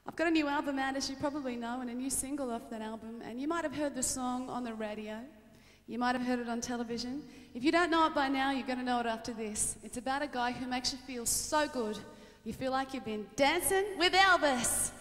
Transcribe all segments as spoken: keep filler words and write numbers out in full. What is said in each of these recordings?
I've got a new album out, as you probably know, and a new single off that album, and you might have heard the song on the radio. You might have heard it on television. If you don't know it by now, you're going to know it after this. It's about a guy who makes you feel so good. You feel like you've been dancing with Elvis.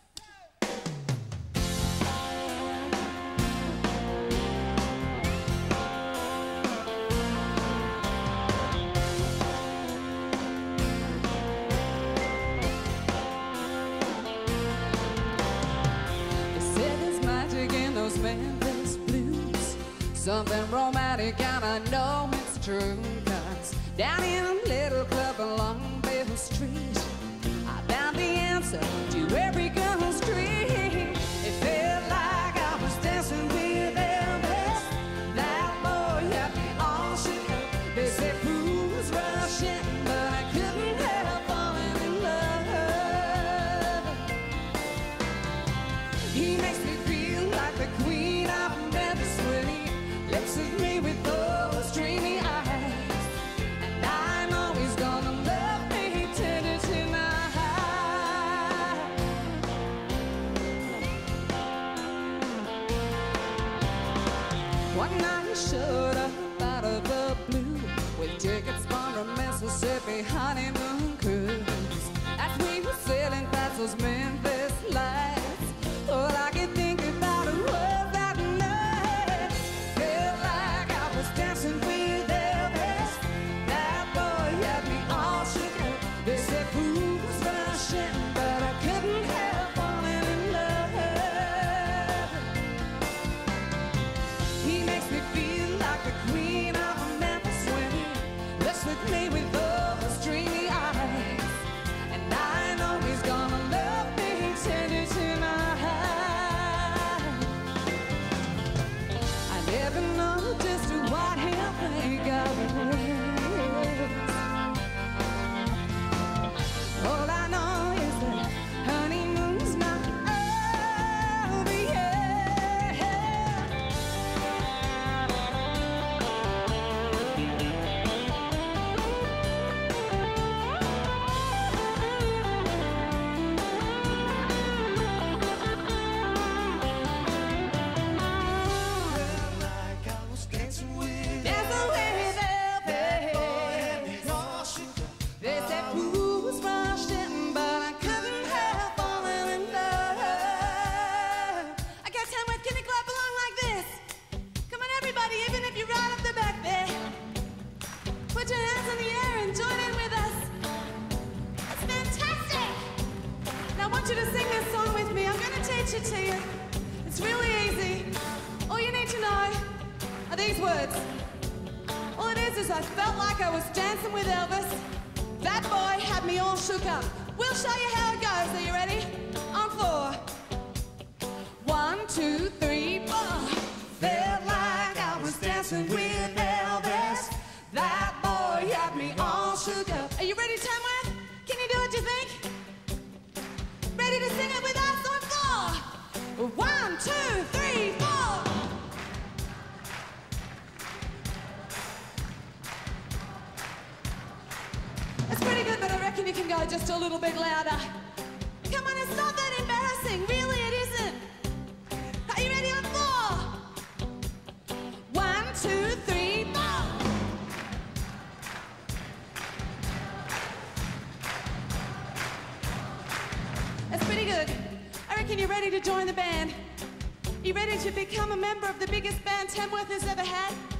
Memphis blues, something romantic, and I know it's true, 'cause down in a little club along Beale Street, I found the answer to every girl's dream. It felt like I was dancing with Elvis. That boy had me all shook up. They said fools rush in, but I couldn't help falling in love. He makes me feel like the queen of Memphis when he looks at me with those dreamy eyes, and I know he's gonna love me tender tonight. One night he showed up out of the blue with tickets for a Mississippi honeymoon cruise. As we were sailing past those Memphis lights, all I could think about it was that night. Felt like I was dancing with Elvis. That boy had me all shook up. They said fools rush in, but I couldn't help falling in love. He makes me feel like the queen of Memphis when he looks with me with those dreamy eyes, and I know he's gonna love me tender tonight. I never know just what he'll think of us. All I know is that honeymoon's not over yet. Put your hands in the air and join in with us. It's fantastic. Now I want you to sing this song with me. I'm going to teach it to you. It's really easy. All you need to know are these words. All it is is I felt like I was dancing with Elvis. That boy had me all shook up. We'll show you how it goes. Are you ready? On four. One, two, three, four. Felt like I was dancing with Elvis. That boy had me all shook up. Are you ready, Tamworth? Can you do what you think? Ready to sing it with us on four? One, two, three, four. It's pretty good, but I reckon you can go just a little bit louder. Come on, it's not that embarrassing. Really, it isn't. Are you ready on four? One, two, three, four. That's pretty good. I reckon you're ready to join the band. You ready to become a member of the biggest band Tamworth has ever had?